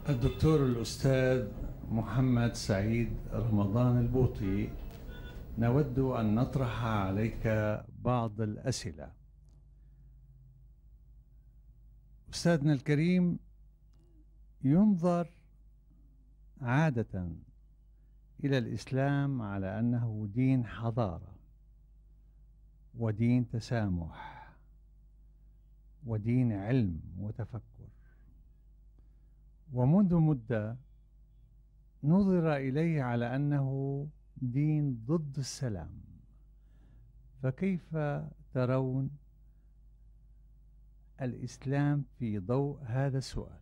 الدكتور الأستاذ محمد سعيد رمضان البوطي، نود أن نطرح عليك بعض الأسئلة. أستاذنا الكريم، ينظر عادة إلى الإسلام على أنه دين حضارة ودين تسامح ودين علم وتفكر، ومنذ مدة نظر إليه على أنه دين ضد السلام، فكيف ترون الإسلام في ضوء هذا السؤال؟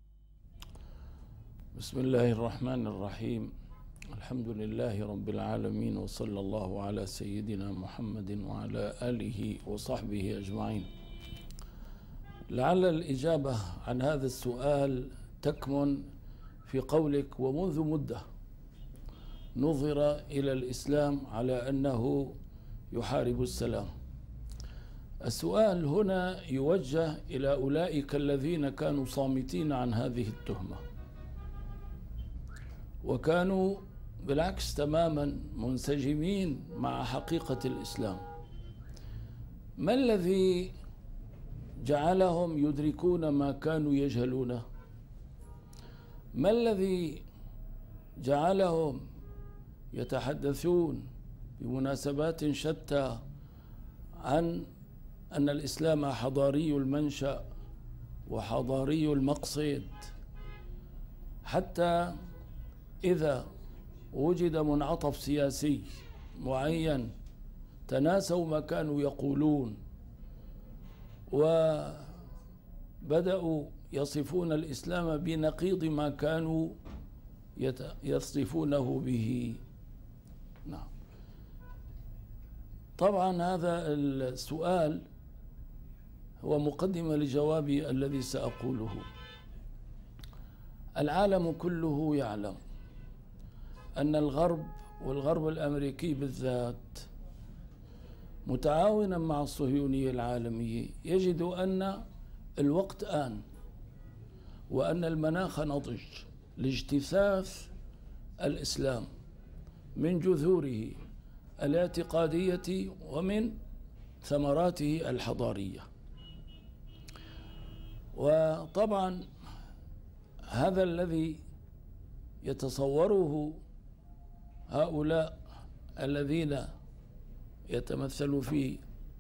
بسم الله الرحمن الرحيم. الحمد لله رب العالمين، وصلى الله على سيدنا محمد وعلى آله وصحبه أجمعين. لعل الإجابة عن هذا السؤال تكمن في قولك ومنذ مدة نظر إلى الإسلام على أنه يحارب السلام. السؤال هنا يوجه إلى أولئك الذين كانوا صامتين عن هذه التهمة، وكانوا بالعكس تماما منسجمين مع حقيقة الإسلام. ما الذي جعلهم يدركون ما كانوا يجهلونه؟ ما الذي جعلهم يتحدثون بمناسبات شتى عن أن الإسلام حضاري المنشأ وحضاري المقصد، حتى إذا وجد منعطف سياسي معين تناسوا ما كانوا يقولون وبدأوا يصفون الإسلام بنقيض ما كانوا يصفونه به. نعم، طبعا هذا السؤال هو مقدمة لجوابي الذي سأقوله. العالم كله يعلم أن الغرب، والغرب الأمريكي بالذات، متعاونا مع الصهيونية العالمية، يجد أن الوقت آن، وأن المناخ نضج لاجتثاث الإسلام من جذوره الاعتقادية ومن ثمراته الحضارية. وطبعا هذا الذي يتصوره هؤلاء الذين يتمثلوا في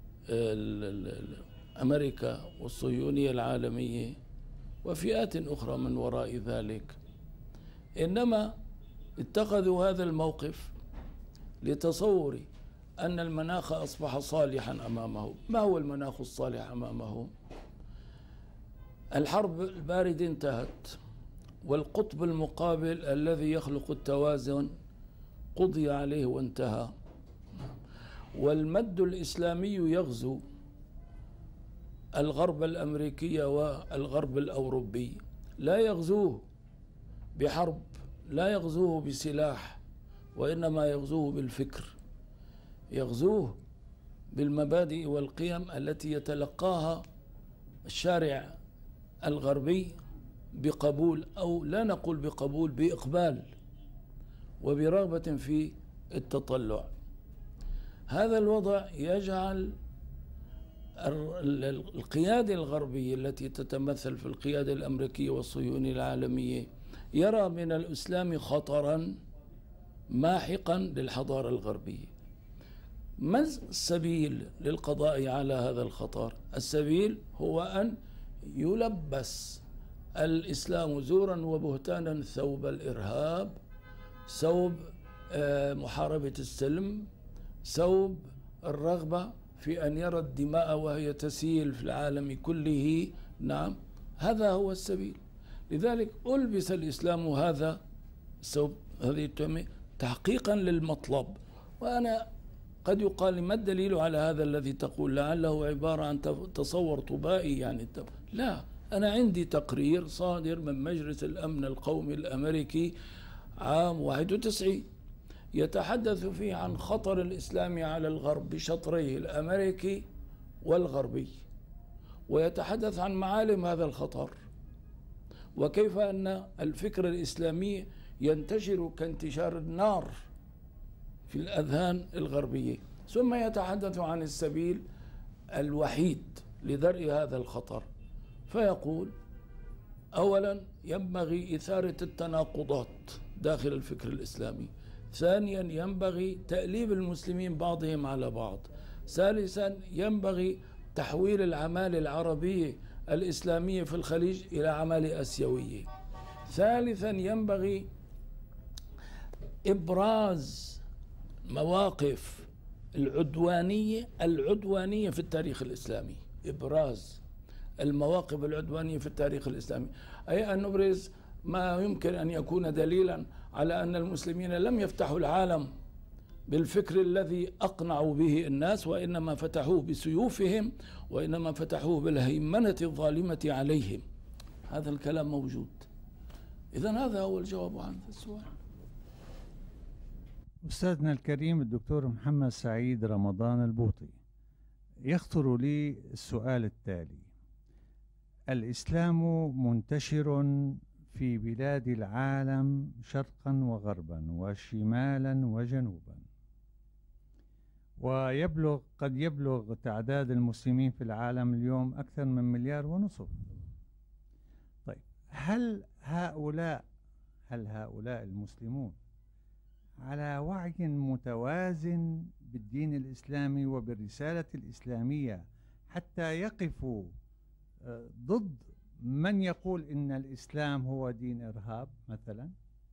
أمريكا والصهيونية العالمية وفئات أخرى من وراء ذلك، إنما اتخذوا هذا الموقف لتصور أن المناخ أصبح صالحا أمامهم. ما هو المناخ الصالح أمامهم؟ الحرب الباردة انتهت، والقطب المقابل الذي يخلق التوازن قضي عليه وانتهى، والمد الإسلامي يغزو الغرب الأمريكي والغرب الأوروبي، لا يغزوه بحرب، لا يغزوه بسلاح، وإنما يغزوه بالفكر، يغزوه بالمبادئ والقيم التي يتلقاها الشارع الغربي بقبول، أو لا نقول بقبول، بإقبال وبرغبة في التطلع. هذا الوضع يجعل القيادة الغربية التي تتمثل في القيادة الأمريكية والصهيونية العالمية يرى من الإسلام خطرا ماحقا للحضارة الغربية. ما السبيل للقضاء على هذا الخطر؟ السبيل هو أن يلبس الإسلام زورا وبهتانا ثوب الإرهاب، ثوب محاربة السلم، ثوب الرغبة في أن يرى الدماء وهي تسيل في العالم كله. نعم، هذا هو السبيل. لذلك ألبس الإسلام هذا الثوب، هذه التهمة، تحقيقا للمطلب. وأنا قد يقال ما الدليل على هذا الذي تقول؟ لعله عبارة عن تصور طبائي يعني. لا، أنا عندي تقرير صادر من مجلس الأمن القومي الأمريكي عام 91 يتحدث فيه عن خطر الإسلام على الغرب بشطريه الأمريكي والغربي، ويتحدث عن معالم هذا الخطر، وكيف أن الفكر الإسلامي ينتشر كانتشار النار في الأذهان الغربية. ثم يتحدث عن السبيل الوحيد لدرء هذا الخطر، فيقول: أولا ينبغي إثارة التناقضات داخل الفكر الإسلامي، ثانيا ينبغي تأليف المسلمين بعضهم على بعض، ثالثا ينبغي تحويل العمالة العربية الإسلامية في الخليج إلى عمالة آسيوية، ثالثا ينبغي إبراز مواقف العدوانية في التاريخ الإسلامي، إبراز المواقف العدوانية في التاريخ الإسلامي، أي أن نبرز ما يمكن أن يكون دليلا على أن المسلمين لم يفتحوا العالم بالفكر الذي أقنعوا به الناس، وإنما فتحوه بسيوفهم، وإنما فتحوه بالهيمنة الظالمة عليهم. هذا الكلام موجود. إذن هذا هو الجواب عن السؤال. أستاذنا الكريم الدكتور محمد سعيد رمضان البوطي، يخطر لي السؤال التالي: الإسلام منتشر في بلاد العالم شرقا وغربا وشمالا وجنوبا، قد يبلغ تعداد المسلمين في العالم اليوم أكثر من 1.5 مليار. طيب، هل هؤلاء المسلمون على وعي متوازن بالدين الإسلامي وبالرسالة الإسلامية حتى يقفوا ضد من يقول إن الإسلام هو دين إرهاب مثلا؟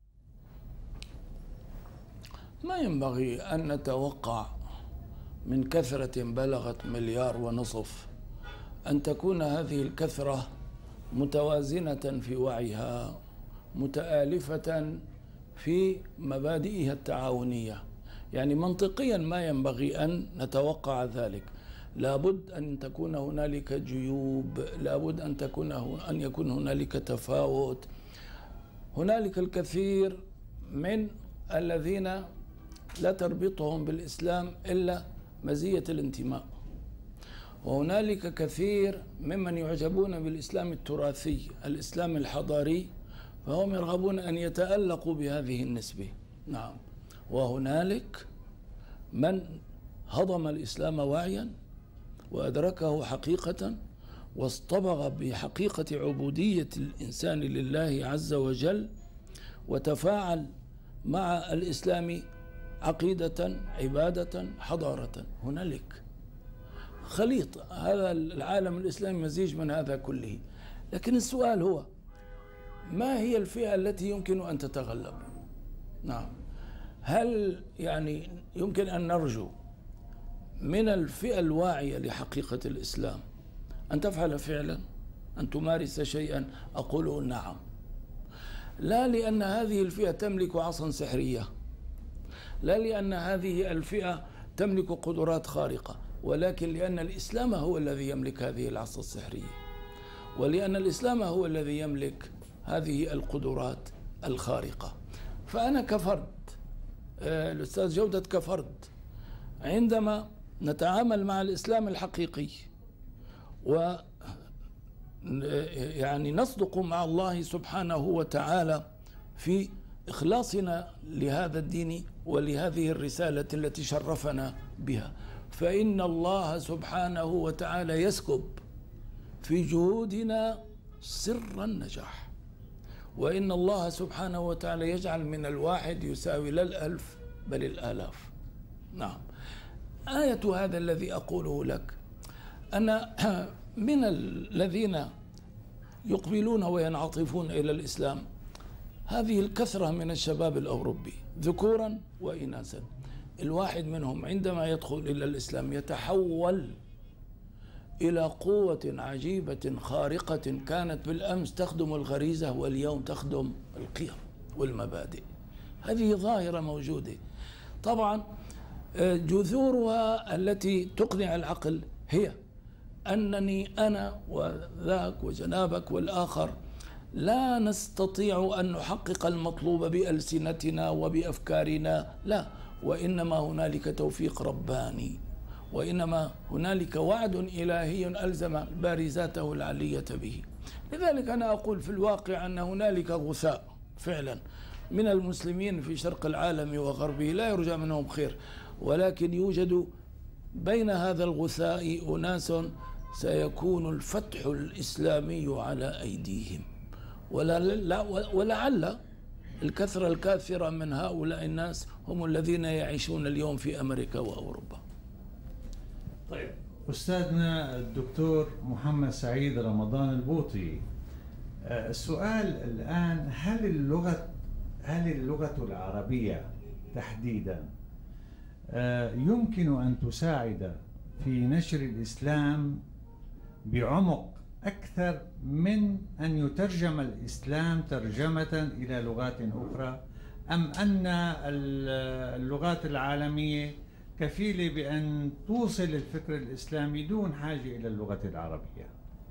ما ينبغي أن نتوقع من كثرة بلغت 1.5 مليار أن تكون هذه الكثرة متوازنة في وعيها، متآلفة في مبادئها التعاونية. يعني منطقيا ما ينبغي أن نتوقع ذلك. لابد أن تكون هنالك جيوب، لابد أن يكون هنالك تفاوت. هنالك الكثير من الذين لا تربطهم بالإسلام إلا مزية الانتماء، وهنالك كثير ممن يعجبون بالإسلام التراثي، الإسلام الحضاري، فهم يرغبون أن يتألقوا بهذه النسبة. نعم، وهنالك من هضم الإسلام واعيا وأدركه حقيقة، واصطبغ بحقيقة عبودية الإنسان لله عز وجل، وتفاعل مع الإسلام عقيدة، عبادة، حضارة. هنالك خليط، هذا العالم الإسلامي مزيج من هذا كله. لكن السؤال هو: ما هي الفئة التي يمكن أن تتغلب؟ نعم، هل يعني يمكن أن نرجو من الفئة الواعية لحقيقة الإسلام أن تفعل فعلا، أن تمارس شيئا؟ أقول نعم. لا لأن هذه الفئة تملك عصا سحرية، لا لأن هذه الفئة تملك قدرات خارقة، ولكن لأن الإسلام هو الذي يملك هذه العصا السحرية، ولأن الإسلام هو الذي يملك هذه القدرات الخارقة. فأنا كفرد، الأستاذ جودة كفرد، عندما نتعامل مع الإسلام الحقيقي يعني نصدق مع الله سبحانه وتعالى في إخلاصنا لهذا الدين ولهذه الرسالة التي شرفنا بها، فإن الله سبحانه وتعالى يسكب في جهودنا سر النجاح، وإن الله سبحانه وتعالى يجعل من الواحد يساوي لا الألف بل الآلاف. نعم، آية هذا الذي أقوله لك أن من الذين يقبلون وينعطفون إلى الإسلام هذه الكثرة من الشباب الأوروبي ذكورا وإناثا. الواحد منهم عندما يدخل إلى الإسلام يتحول إلى قوة عجيبة خارقة، كانت بالأمس تخدم الغريزة واليوم تخدم القيم والمبادئ. هذه ظاهرة موجودة. طبعا جذورها التي تقنع العقل هي أنني أنا وذاك وجنابك والآخر لا نستطيع أن نحقق المطلوب بألسنتنا وبأفكارنا، لا، وإنما هنالك توفيق رباني، وإنما هنالك وعد إلهي ألزم بارزاته العلية به. لذلك أنا أقول في الواقع أن هنالك غثاء فعلا من المسلمين في شرق العالم وغربه لا يرجى منهم خير، ولكن يوجد بين هذا الغثاء أناس سيكون الفتح الإسلامي على أيديهم، ولعل الكثرة الكاثرة من هؤلاء الناس هم الذين يعيشون اليوم في أمريكا وأوروبا. طيب أستاذنا الدكتور محمد سعيد رمضان البوطي، السؤال الآن، هل اللغة العربية تحديدا يمكن أن تساعد في نشر الإسلام بعمق أكثر من أن يترجم الإسلام ترجمة إلى لغات أخرى، أم أن اللغات العالمية كفيلة بأن توصل الفكر الإسلامي دون حاجة إلى اللغة العربية؟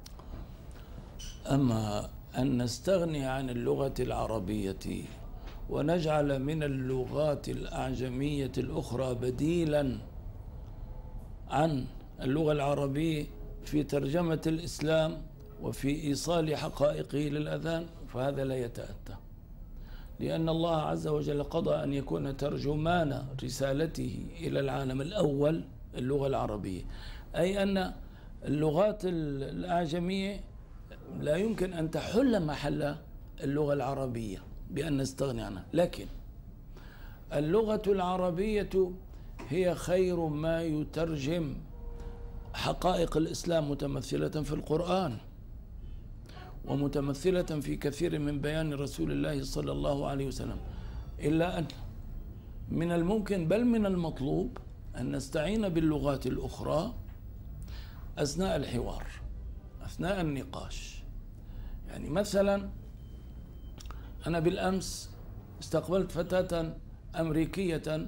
أما أن نستغني عن اللغة العربية ونجعل من اللغات الأعجمية الأخرى بديلا عن اللغة العربية في ترجمة الإسلام وفي إيصال حقائقه للأذهان، فهذا لا يتأتى، لأن الله عز وجل قضى أن يكون ترجمان رسالته إلى العالم الأول اللغة العربية، أي أن اللغات الأعجمية لا يمكن أن تحل محل اللغة العربية بأن نستغني عنها، لكن اللغة العربية هي خير ما يترجم حقائق الإسلام متمثلة في القرآن ومتمثلة في كثير من بيان رسول الله صلى الله عليه وسلم، إلا أن من الممكن بل من المطلوب أن نستعين باللغات الأخرى أثناء الحوار، أثناء النقاش. يعني مثلا أنا بالأمس استقبلت فتاة أمريكية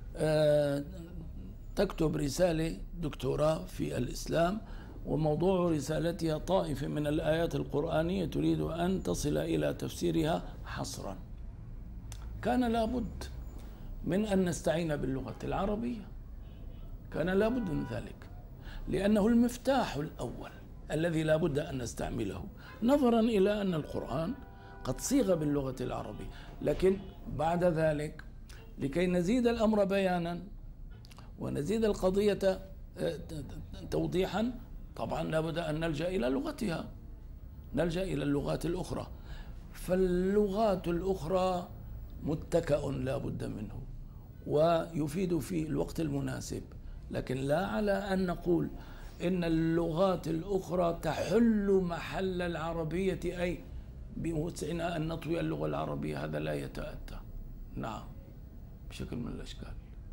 تكتب رسالة دكتوراه في الإسلام، وموضوع رسالتها طائفة من الآيات القرآنية تريد أن تصل إلى تفسيرها حصرا. كان لابد من أن نستعين باللغة العربية، كان لابد من ذلك، لأنه المفتاح الأول الذي لابد أن نستعمله، نظرا إلى أن القرآن قد صيغ باللغة العربية. لكن بعد ذلك لكي نزيد الأمر بيانا ونزيد القضية توضيحا، طبعا لابد أن نلجأ إلى لغتها، نلجأ إلى اللغات الأخرى. فاللغات الأخرى متكأ لا بد منه ويفيد في الوقت المناسب، لكن لا على أن نقول إن اللغات الأخرى تحل محل العربية، أي بوسعنا أن نطوي اللغة العربية، هذا لا يتأتى. نعم، بشكل من الأشكال.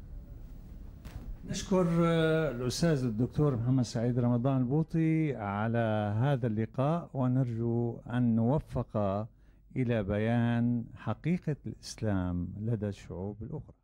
نشكر الأستاذ الدكتور محمد سعيد رمضان البوطي على هذا اللقاء، ونرجو أن نوفق إلى بيان حقيقة الإسلام لدى الشعوب الأخرى.